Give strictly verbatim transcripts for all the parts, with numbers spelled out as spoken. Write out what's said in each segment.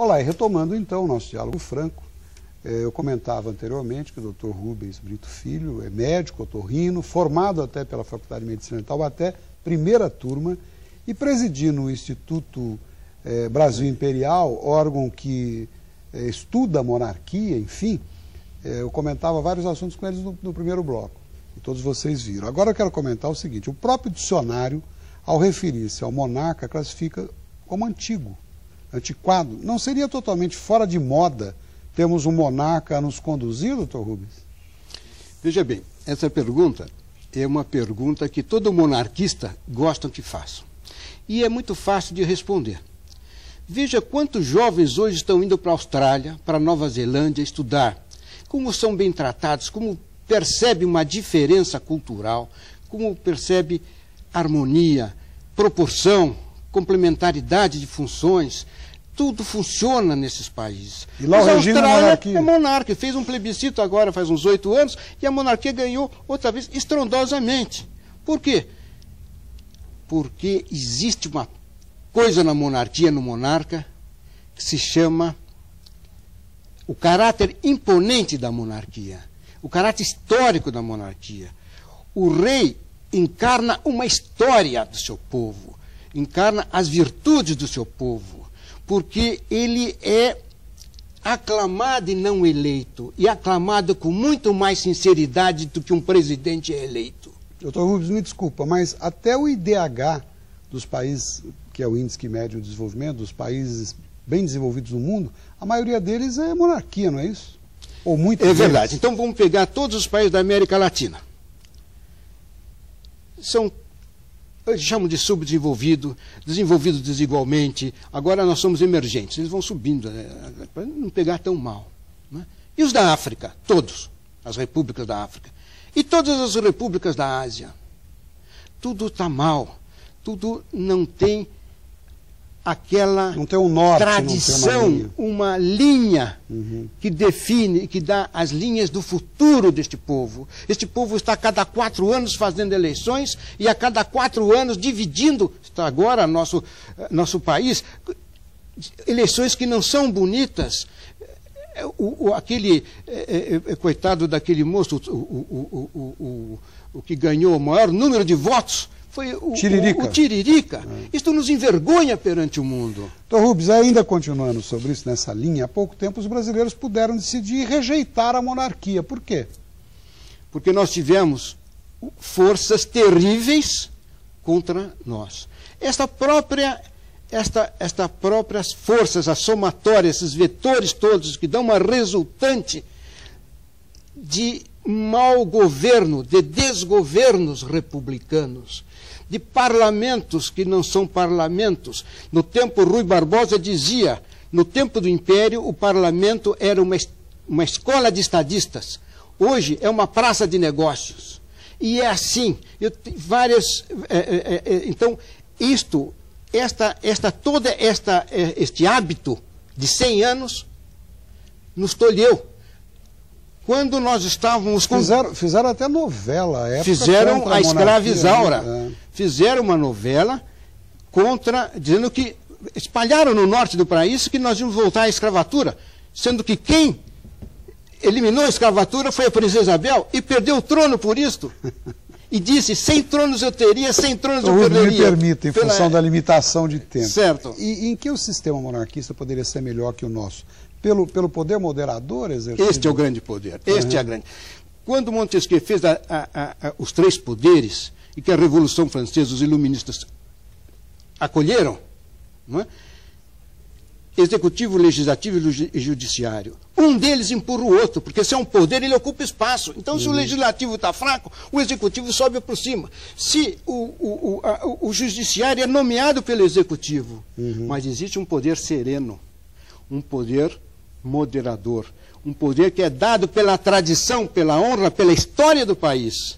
Olá, e retomando então o nosso diálogo franco, eh, eu comentava anteriormente que o doutor Rubens Brito Filho é médico, otorrino, formado até pela Faculdade de Medicina de Taubaté, primeira turma, e presidindo o Instituto eh, Brasil Imperial, órgão que eh, estuda a monarquia, enfim, eh, eu comentava vários assuntos com eles no, no primeiro bloco, e todos vocês viram. Agora eu quero comentar o seguinte: o próprio dicionário, ao referir-se ao monarca, classifica como antigo, antiquado. Não seria totalmente fora de moda termos um monarca a nos conduzir, doutor Rubens? Veja bem, essa pergunta é uma pergunta que todo monarquista gosta que faça. E é muito fácil de responder. Veja quantos jovens hoje estão indo para a Austrália, para a Nova Zelândia estudar, como são bem tratados, como percebe uma diferença cultural, como percebe harmonia, proporção, complementaridade de funções. Tudo funciona nesses países. E lá o regime é monarquia. É monarca. Fez um plebiscito agora, faz uns oito anos, e a monarquia ganhou outra vez estrondosamente. Por quê? Porque existe uma coisa na monarquia, no monarca, que se chama o caráter imponente da monarquia, o caráter histórico da monarquia. O rei encarna uma história do seu povo, encarna as virtudes do seu povo, porque ele é aclamado e não eleito, e aclamado com muito mais sinceridade do que um presidente é eleito. Doutor Rubens, me desculpa, mas até o I D H dos países, que é o Índice que mede o desenvolvimento, dos países bem desenvolvidos do mundo, a maioria deles é monarquia, não é isso? Ou muito. É verdade. Então vamos pegar todos os países da América Latina. São, eu chamo de subdesenvolvido, desenvolvido desigualmente, agora nós somos emergentes, eles vão subindo, né, para não pegar tão mal. Né? E os da África, todos, as repúblicas da África. E todas as repúblicas da Ásia. Tudo está mal, tudo não tem aquela não tem um norte, tradição, não tem uma linha, uma linha uhum. que define, que dá as linhas do futuro deste povo. Este povo está a cada quatro anos fazendo eleições e a cada quatro anos dividindo, está agora nosso, nosso país, eleições que não são bonitas. O, o, aquele, é, é, coitado daquele moço, o, o, o, o, o que ganhou o maior número de votos, foi o Tiririca. O, o Tiririca. É. Isto nos envergonha perante o mundo. Doutor Rubens, ainda continuando sobre isso, nessa linha, há pouco tempo os brasileiros puderam decidir rejeitar a monarquia. Por quê? Porque nós tivemos forças terríveis contra nós. Esta própria, esta, esta próprias forças, as somatórias, esses vetores todos que dão uma resultante de mau governo, de desgovernos republicanos, de parlamentos que não são parlamentos. No tempo, Rui Barbosa dizia, no tempo do Império, o parlamento era uma, uma escola de estadistas. Hoje é uma praça de negócios. E é assim. Eu, várias, é, é, é, então, isto, esta, esta, toda esta, este hábito de cem anos nos tolheu. Quando nós estávamos com... Fizeram, fizeram até novela. A época fizeram a, a Escrava Isaura. Né? É. Fizeram uma novela contra, dizendo que... Espalharam no norte do país que nós íamos voltar à escravatura. Sendo que quem eliminou a escravatura foi a princesa Isabel e perdeu o trono por isto. E disse, sem tronos eu teria, sem tronos eu perderia. Me permita, em função Pela... da limitação de tempo. Certo. E em que o sistema monarquista poderia ser melhor que o nosso? Pelo, pelo poder moderador exercido? Este é o grande poder. Este uhum. é a grande. Quando Montesquieu fez a, a, a, a, os três poderes, e que a Revolução Francesa, os iluministas acolheram, não é? Executivo, legislativo e judiciário. Um deles empurra o outro, porque se é um poder, ele ocupa espaço. Então, se uhum. o legislativo está fraco, o executivo sobe por cima. Se o, o, o, a, o judiciário é nomeado pelo executivo, uhum. mas existe um poder sereno, um poder moderador, um poder que é dado pela tradição, pela honra, pela história do país.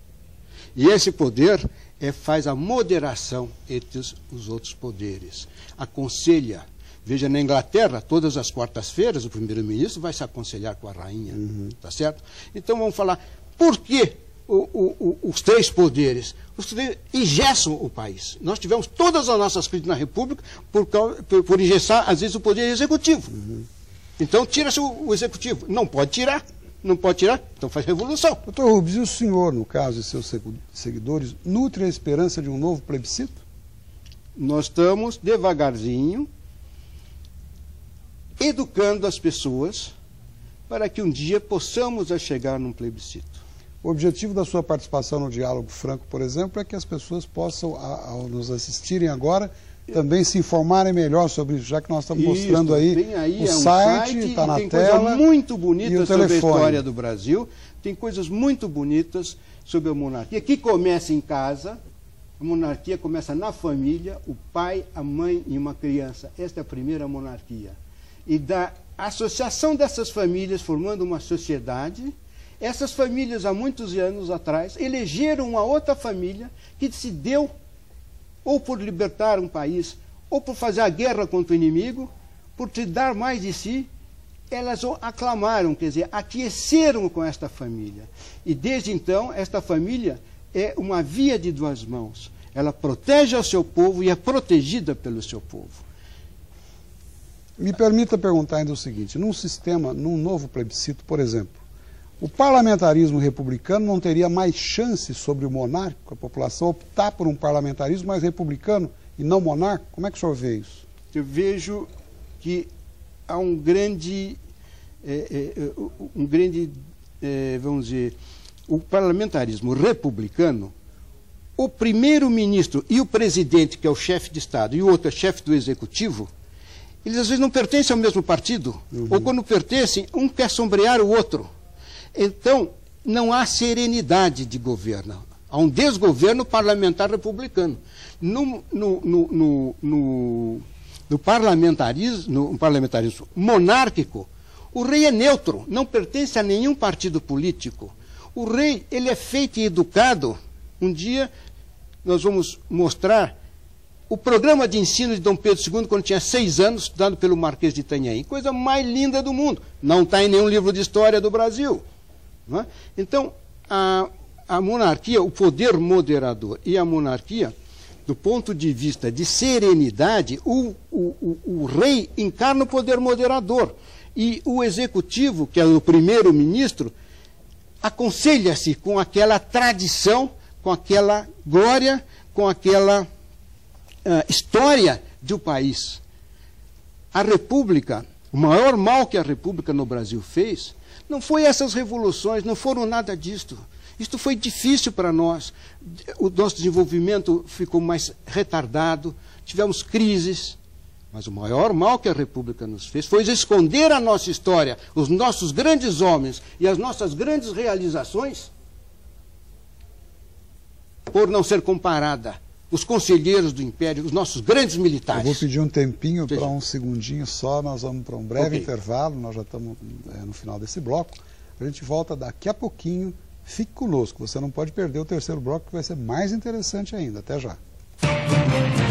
E esse poder é, faz a moderação entre os, os outros poderes. Aconselha. Veja, na Inglaterra, todas as quartas-feiras, o primeiro-ministro vai se aconselhar com a rainha, uhum. tá certo? Então vamos falar, por que o, o, os três poderes, os três engessam o país. Nós tivemos todas as nossas crises na República por, por, por engessar, às vezes, o poder executivo. Uhum. Então, tira-se o, o executivo. Não pode tirar. Não pode tirar, então faz revolução. Doutor Rubens, e o senhor, no caso de seus seguidores, nutre a esperança de um novo plebiscito? Nós estamos, devagarzinho, educando as pessoas para que um dia possamos chegar num plebiscito. O objetivo da sua participação no Diálogo Franco, por exemplo, é que as pessoas possam, ao nos assistirem agora, também se informarem melhor sobre isso, já que nós estamos mostrando isso, aí, aí o é um site, está na tem tela, coisa muito bonita sobre telefone. A história do Brasil, tem coisas muito bonitas sobre a monarquia, que começa em casa, a monarquia começa na família, o pai, a mãe e uma criança. Esta é a primeira monarquia. E da associação dessas famílias, formando uma sociedade, essas famílias, há muitos anos atrás, elegeram uma outra família que se deu ou por libertar um país, ou por fazer a guerra contra o inimigo, por te dar mais de si, elas o aclamaram, quer dizer, aqueceram com esta família. E desde então, esta família é uma via de duas mãos. Ela protege o seu povo e é protegida pelo seu povo. Me permita perguntar ainda o seguinte, num sistema, num novo plebiscito, por exemplo, o parlamentarismo republicano não teria mais chance sobre o monárquico, a população optar por um parlamentarismo mais republicano e não monárquico? Como é que o senhor vê isso? Eu vejo que há um grande, é, é, um grande é, vamos dizer, o parlamentarismo republicano, o primeiro-ministro e o presidente, que é o chefe de Estado, e o outro é chefe do executivo, eles às vezes não pertencem ao mesmo partido, uhum. ou quando pertencem, um quer sombrear o outro. Então, não há serenidade de governo. Há um desgoverno parlamentar republicano. No, no, no, no, no, no, parlamentarismo, no parlamentarismo monárquico, o rei é neutro, não pertence a nenhum partido político. O rei, ele é feito e educado. Um dia, nós vamos mostrar o programa de ensino de Dom Pedro segundo, quando tinha seis anos, dado pelo Marquês de Itanhaém. Coisa mais linda do mundo. Não está em nenhum livro de história do Brasil. Não é? Então, a, a monarquia, o poder moderador e a monarquia, do ponto de vista de serenidade, o, o, o, o rei encarna o poder moderador. E o executivo, que é o primeiro-ministro, aconselha-se com aquela tradição, com aquela glória, com aquela uh, história do país. A República, o maior mal que a República no Brasil fez, não foi essas revoluções, não foram nada disto. Isto foi difícil para nós. O nosso desenvolvimento ficou mais retardado, tivemos crises. Mas o maior mal que a República nos fez foi esconder a nossa história, os nossos grandes homens e as nossas grandes realizações, por não ser comparada. Os conselheiros do Império, os nossos grandes militares. Eu vou pedir um tempinho para um segundinho só, nós vamos para um breve okay. intervalo, nós já estamos é, no final desse bloco. A gente volta daqui a pouquinho, fique conosco, você não pode perder o terceiro bloco que vai ser mais interessante ainda. Até já.